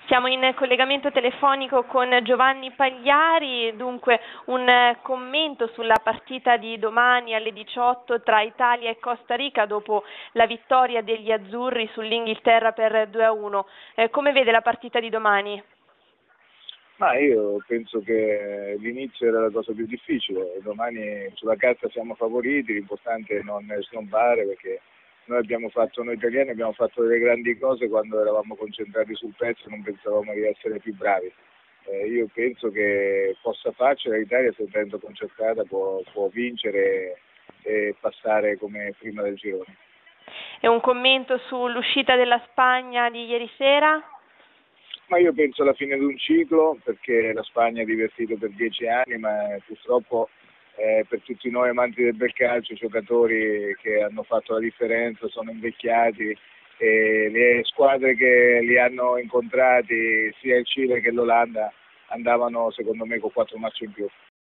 Siamo in collegamento telefonico con Giovanni Pagliari, dunque un commento sulla partita di domani alle 18 tra Italia e Costa Rica dopo la vittoria degli azzurri sull'Inghilterra per 2-1. Come vede la partita di domani? Ma io penso che l'inizio era la cosa più difficile, domani sulla carta siamo favoriti, l'importante è non snobbare perché noi italiani abbiamo fatto delle grandi cose quando eravamo concentrati sul pezzo e non pensavamo di essere più bravi. Io penso che possa farcela, l'Italia se tanto concentrata può vincere e passare come prima del girone. E un commento sull'uscita della Spagna di ieri sera? Ma io penso alla fine di un ciclo, perché la Spagna ha divertito per 10 anni, ma purtroppo per tutti noi amanti del bel calcio, i giocatori che hanno fatto la differenza sono invecchiati e le squadre che li hanno incontrati, sia il Cile che l'Olanda, andavano secondo me con 4 marce in più.